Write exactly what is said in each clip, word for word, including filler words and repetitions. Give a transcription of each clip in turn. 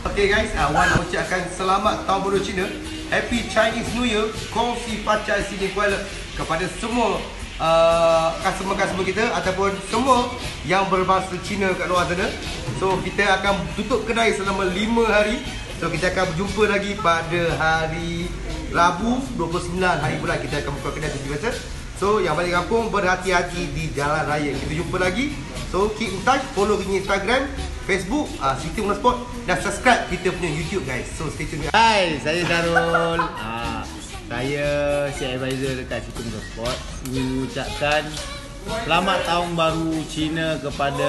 Okay guys, uh, Wan nak ucapkan selamat tahun baru Cina, Happy Chinese New Year, kongsi pacai sini Kuala kepada semua uh, customer-customer kita ataupun semua yang berbahasa Cina kat luar sana. So kita akan tutup kedai selama lima hari. So kita akan berjumpa lagi pada hari Rabu dua puluh sembilan hari bulan kita akan buka kedai seperti biasa. So yang balik kampung berhati-hati di jalan raya. Kita jumpa lagi. So keep in touch, follow kita Instagram, Facebook, uh, City Motorsport dan subscribe kita punya YouTube guys. So stay tune. Hai, saya Sarul. uh, Saya Sales Advisor dekat City Motorsport. Ingin mengucapkan selamat tahun baru Cina kepada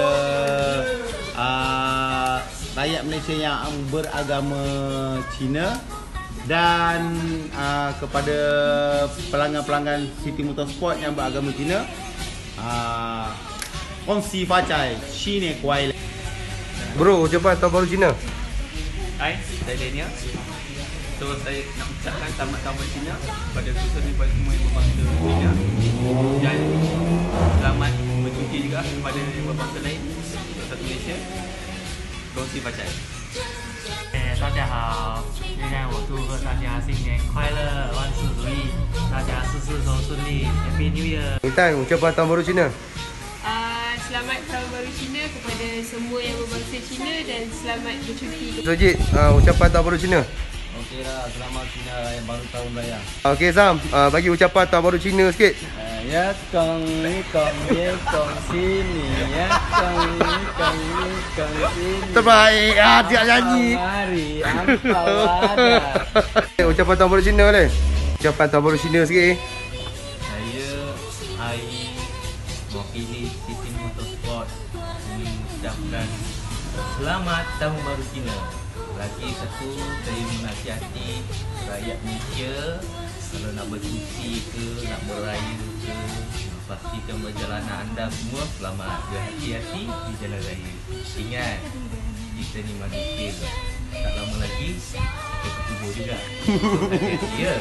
uh, rakyat Malaysia yang beragama Cina. Dan uh, kepada pelanggan-pelanggan City Motorsport yang beragama Cina, uh, kongsi pacai Cina Kuala. Bro, ucapan tahun baru Cina. Hai, saya Daniel. So saya nak ucapkan selamat tahun baru Cina kepada khususnya kepada semua yang berbangsa Cina. Dan selamat bercuti juga kepada berbangsa lain satu Malaysia. Kongsi pacai. 大家好，现在我祝贺大家新年快乐，万事如意，大家事事都顺利 ，Happy New Year。 Intan, ucapan tahun baru Cina. Uh, selamat tahun baru Cina kepada semua yang berbangsa Cina dan selamat bercuti. Sojit, uh, ucapan tahun baru Cina. Okeylah, selamat Cina Raya Baru Tahun Raya. Okey Sam, uh, bagi ucapan tahun baru Cina sikit. Ya kong ni kong ye kong sini ya kong ni kong ni kong sini. Terbaik, ah dia nyanyi. Mari ampau ada. Ucapan tahun baru Cina boleh? Ucapan tahun baru Cina sikit. Saya Ai mewakili City Motorsport ingin mengucapkan selamat tahun baru Cina. Lagi satu, saya menasihati rakyat Malaysia kalau nak bercuti ke, nak beraya ke, pastikan perjalanan anda semua selamat, berhati-hati di jalan raya. Ingat, kita ni manusia, tak lama lagi kita berkubur juga. Hati-hati ya.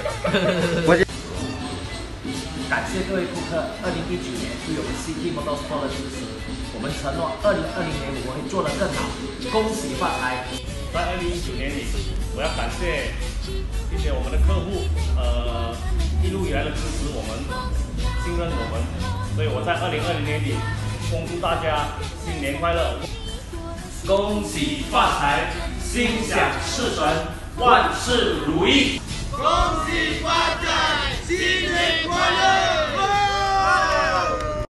感谢各位顾客，二零一九年对我们 C T Motorsport 的支持。我们承诺二零二零年我们会做得更好，恭喜发财！ 在二零一九年里，我要感谢谢谢我们的客户，呃，一路以来的支持我们，信任我们，所以我在二零二零年里恭祝大家新年快乐，恭喜发财，心想事成，万事如意， 恭喜发财，新年快乐！